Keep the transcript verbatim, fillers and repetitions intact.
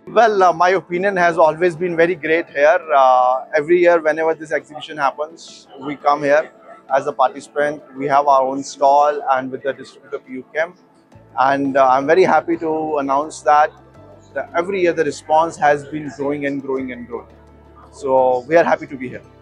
Well, uh, my opinion has always been very great here. Uh, every year, whenever this exhibition happens, we come here as a participant. We have our own stall and with the distributor P U C H E M. And uh, I'm very happy to announce that the, every year the response has been growing and growing and growing. So we are happy to be here.